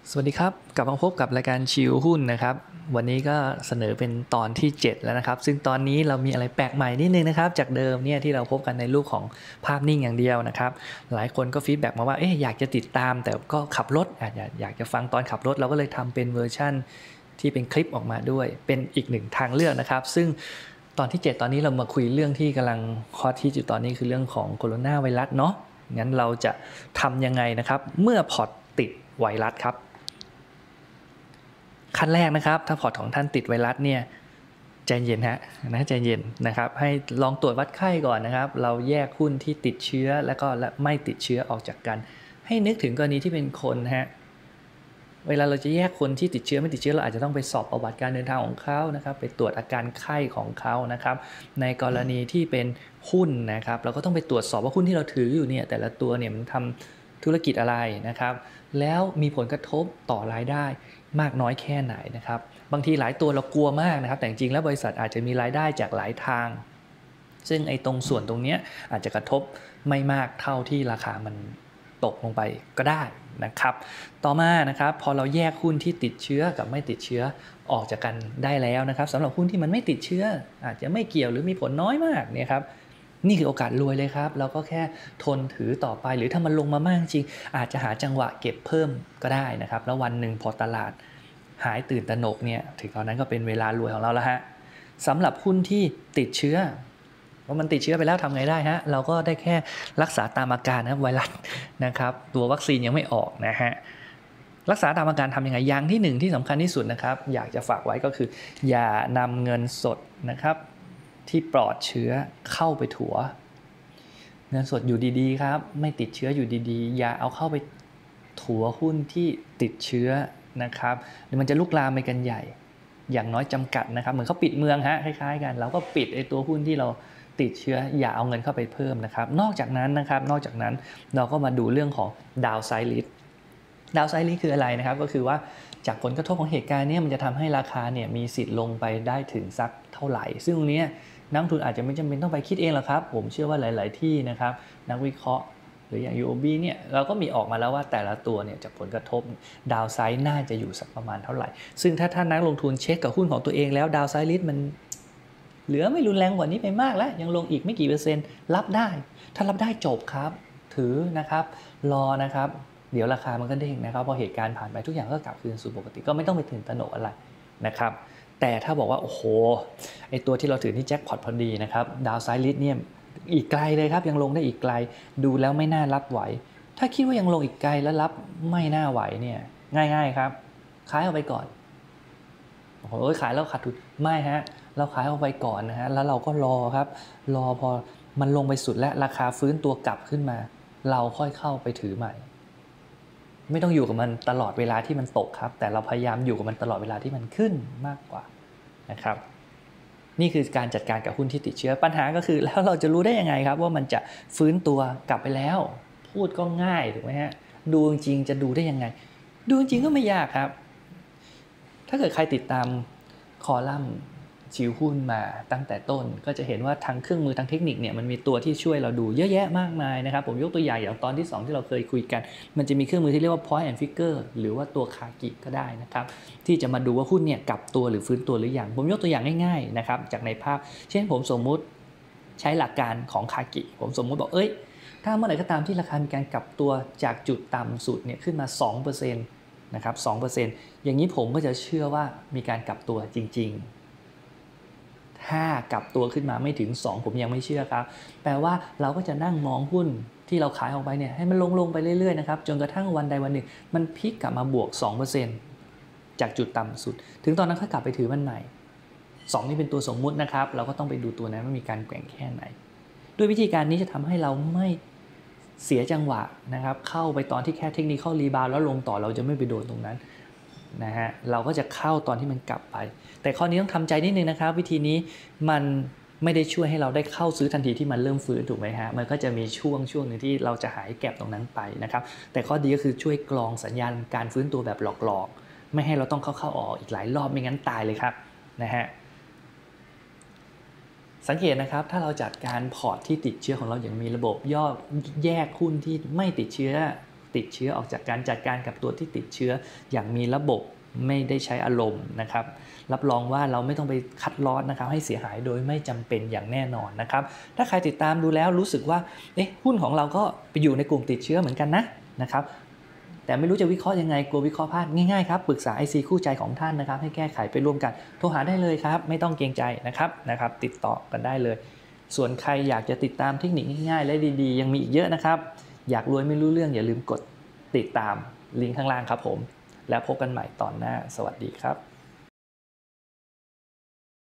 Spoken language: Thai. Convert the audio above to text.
สวัสดีครับกลับมาพบกับรายการชิลหุ้นนะครับวันนี้ก็เสนอเป็นตอนที่7แล้วนะครับซึ่งตอนนี้เรามีอะไรแปลกใหม่นิดนึงนะครับจากเดิมเนี่ยที่เราพบกันในรูปของภาพนิ่งอย่างเดียวนะครับหลายคนก็ฟีดแบ็กมาว่าอยากจะติดตามแต่ก็ขับรถอยากจะฟังตอนขับรถเราก็เลยทำเป็นเวอร์ชั่นที่เป็นคลิปออกมาด้วยเป็นอีกหนึ่งทางเลือกนะครับซึ่งตอนที่7ตอนนี้เรามาคุยเรื่องที่กำลังฮอตฮิตอยู่ตอนนี้คือเรื่องของโคโรนาไวรัสเนาะงั้นเราจะทำยังไงนะครับเมื่อพอร์ตติดไวรัสครับขั้นแรกนะครับถ้าพอร์ตของท่านติดไวรัสเนี่ยใจเย็นใจเย็นนะครับให้ลองตรวจวัดไข้ก่อนนะครับเราแยกหุ้นที่ติดเชื้อแล้วก็ไม่ติดเชื้อออกจากกันให้นึกถึงกรณีที่เป็นคนเวลาเราจะแยกคนที่ติดเชื้อไม่ติดเชื้อเราอาจจะต้องไปสอบประวัติการเดินทางของเขานะครับไปตรวจอาการไข้ของเขานะครับในกรณีที่เป็นหุ้นนะครับเราก็ต้องไปตรวจสอบว่าหุ้นที่เราถืออยู่เนี่ยแต่ละตัวเนี่ยมันทำธุรกิจอะไรนะครับแล้วมีผลกระทบต่อรายได้มากน้อยแค่ไหนนะครับบางทีหลายตัวเรากลัวมากนะครับแต่จริงๆแล้วบริษัทอาจจะมีรายได้จากหลายทางซึ่งตรงส่วนตรงนี้อาจจะกระทบไม่มากเท่าที่ราคามันตกลงไปก็ได้นะครับต่อมานะครับพอเราแยกหุ้นที่ติดเชื้อกับไม่ติดเชื้อออกจากกันได้แล้วนะครับสำหรับหุ้นที่มันไม่ติดเชื้ออาจจะไม่เกี่ยวหรือมีผลน้อยมากเนี่ยครับนี่คือโอกาสรวยเลยครับเราก็แค่ทนถือต่อไปหรือถ้ามันลงมามากจริงอาจจะหาจังหวะเก็บเพิ่มก็ได้นะครับแล้ววันหนึ่งพอตลาดหายตื่นตระหนกเนี่ยถึงตอนนั้นก็เป็นเวลารวยของเราแล้วสำหรับหุ้นที่ติดเชื้อว่ามันติดเชื้อไปแล้วทำไงได้เราก็ได้แค่รักษาตามอาการไวรัสนะครับตัววัคซีนยังไม่ออกรักษาตามอาการทำยังไงอย่างที่1ที่สำคัญที่สุดนะครับอยากจะฝากไว้ก็คืออย่านำเงินสดนะครับที่ปลอดเชื้อเข้าไปถัวเงินสดอยู่ดีๆครับไม่ติดเชื้ออยู่ดีๆอย่าเอาเข้าไปถัวหุ้นที่ติดเชื้อนะครับหรือมันจะลุกลามไปกันใหญ่อย่างน้อยจำกัดนะครับเหมือนเขาปิดเมืองคล้ายๆกันเราก็ปิดตัวหุ้นที่เราติดเชื้ออย่าเอาเงินเข้าไปเพิ่มนะครับนอกจากนั้นเราก็มาดูเรื่องของ downside risk downside risk คืออะไรนะครับก็คือว่าจากผลกระทบของเหตุการณ์นี้มันจะทำให้ราคาเนี่ยมีสิทธิ์ลงไปได้ถึงสักเท่าไหร่ซึ่งตรงนี้นักลงทุนอาจจะไม่จำเป็นต้องไปคิดเองหรอกครับผมเชื่อว่าหลายๆที่นะครับนักวิเคราะห์หรืออย่าง UOB เนี่ยเราก็มีออกมาแล้วว่าแต่ละตัวเนี่ยจากผลกระทบดาวไซด์น่าจะอยู่สักประมาณเท่าไหร่ซึ่งถ้าท่านนักลงทุนเช็คกับหุ้นของตัวเองแล้วดาวไซด์ริสมันเหลือไม่รุนแรงกว่านี้ไปมากแล้วยังลงอีกไม่กี่เปอร์เซ็นต์รับได้ถ้ารับได้จบครับถือนะครับรอนะครับเดี๋ยวราคามันก็เด้งนะครับพอเหตุการณ์ผ่านไปทุกอย่างก็กลับคืนสู่ปกติก็ไม่ต้องไปตื่นตระหนกอะไรนะครับแต่ถ้าบอกว่าโอ้โหตัวที่เราถือที่แจ็คพอตพอดีนะครับดาวไซด์ริสเนี่ยอีกไกลเลยครับยังลงได้อีกไกลดูแล้วไม่น่ารับไหวถ้าคิดว่ายังลงอีกไกลแล้วรับไม่น่าไหวเนี่ยง่ายๆครับขายออกไปก่อนโอ้โหขายแล้วขาดทุนไม่เราขายออกไปก่อนแล้วเราก็รอครับรอพอมันลงไปสุดและราคาฟื้นตัวกลับขึ้นมาเราค่อยเข้าไปถือใหม่ไม่ต้องอยู่กับมันตลอดเวลาที่มันตกครับแต่เราพยายามอยู่กับมันตลอดเวลาที่มันขึ้นมากกว่านะครับนี่คือการจัดการกับหุ้นที่ติดเชื้อปัญหาก็คือแล้วเราจะรู้ได้ยังไงครับว่ามันจะฟื้นตัวกลับไปแล้วพูดก็ง่ายถูกไหมดูจริงจะดูได้ยังไงดูจริงก็ไม่ยากครับถ้าเกิดใครติดตามคอลัมน์ชิลหุ้นมาตั้งแต่ต้นก็จะเห็นว่าทางเครื่องมือทางเทคนิคเนี่ยมันมีตัวที่ช่วยเราดูเยอะแยะมากมายนะครับผมยกตัวอย่างตอนที่2ที่เราเคยคุยกันมันจะมีเครื่องมือที่เรียกว่า point and figure หรือว่าตัวคากิก็ได้นะครับที่จะมาดูว่าหุ้นเนี่ยกลับตัวหรือฟื้นตัวหรือยังผมยกตัวอย่างง่ายๆนะครับจากในภาพเช่นผมสมมุติใช้หลักการของคากิผมสมมุติบอกถ้าเมื่อไหร่ก็ตามที่ราคามีการกลับตัวจากจุดต่ำสุดเนี่ยขึ้นมา 2%นะครับ 2% อย่างนี้ผมก็จะเชื่อว่ามีการกลับตัวจริงๆถ้ากลับตัวขึ้นมาไม่ถึง2ผมยังไม่เชื่อครับแปลว่าเราก็จะนั่งมองหุ้นที่เราขายออกไปเนี่ยให้มันลงไปเรื่อยๆนะครับจนกระทั่งวันใดวันหนึ่งมันพลิกกลับมาบวก 2% จากจุดต่ำสุดถึงตอนนั้นค่อยกลับไปถือมันใหม่2นี่เป็นตัวสมมุตินะครับเราก็ต้องไปดูตัวนั้นว่ามีการแกว่งแค่ไหนด้วยวิธีการนี้จะทำให้เราไม่เสียจังหวะนะครับเข้าไปตอนที่แค่เทคนิคเข้ารีบาวแล้วลงต่อเราจะไม่ไปโดนตรงนั้นเราก็จะเข้าตอนที่มันกลับไปแต่ข้อนี้ต้องทำใจนิดนึงนะครับวิธีนี้มันไม่ได้ช่วยให้เราได้เข้าซื้อทันทีที่มันเริ่มฟื้นถูกไหมมันก็จะมีช่วงนึงที่เราจะหายแก็บตรงนั้นไปนะครับแต่ข้อดีก็คือช่วยกรองสัญญาณการฟื้นตัวแบบหลอกๆไม่ให้เราต้องเข้าออกอีกหลายรอบไม่งั้นตายเลยครับสังเกตนะครับถ้าเราจัดการพอร์ตที่ติดเชื้อของเราอย่างมีระบบแยกหุ้นที่ไม่ติดเชื้อติดเชื้อออกจากการจัดการกับตัวที่ติดเชื้ออย่างมีระบบไม่ได้ใช้อารมณ์นะครับรับรองว่าเราไม่ต้องไปคัดลอสนะครับให้เสียหายโดยไม่จำเป็นอย่างแน่นอนนะครับถ้าใครติดตามดูแล้วรู้สึกว่าหุ้นของเราก็ไปอยู่ในกลุ่มติดเชื้อเหมือนกันนะครับแต่ไม่รู้จะวิเคราะห์ยังไงกลัววิเคราะห์พลาดง่ายๆครับปรึกษา IC คู่ใจของท่านนะครับให้แก้ไขไปร่วมกันโทรหาได้เลยครับไม่ต้องเกรงใจนะครับติดต่อกันได้เลยส่วนใครอยากจะติดตามเทคนิคง่ายๆและดีๆยังมีอีกเยอะนะครับอยากรวยไม่รู้เรื่องอย่าลืมกดติดตามลิงก์ข้างล่างครับผมแล้วพบกันใหม่ตอนหน้าสวัสดีครับ